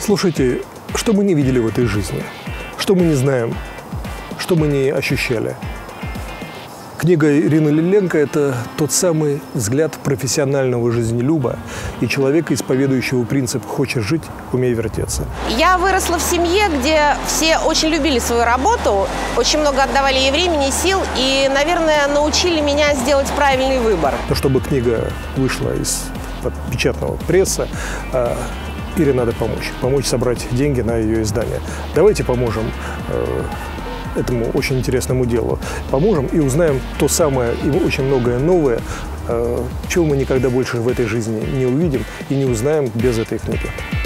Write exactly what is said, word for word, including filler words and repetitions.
Слушайте, что мы не видели в этой жизни? Что мы не знаем? Что мы не ощущали? Книга Ирины Лиленко – это тот самый взгляд профессионального жизнелюба и человека, исповедующего принцип «хочешь жить, умей вертеться». Я выросла в семье, где все очень любили свою работу, очень много отдавали ей времени и сил, и, наверное, научили меня сделать правильный выбор. Но чтобы книга вышла из печатного пресса, Ире надо помочь. Помочь собрать деньги на ее издание. Давайте поможем этому очень интересному делу. Поможем и узнаем то самое и очень многое новое, чего мы никогда больше в этой жизни не увидим и не узнаем без этой книги.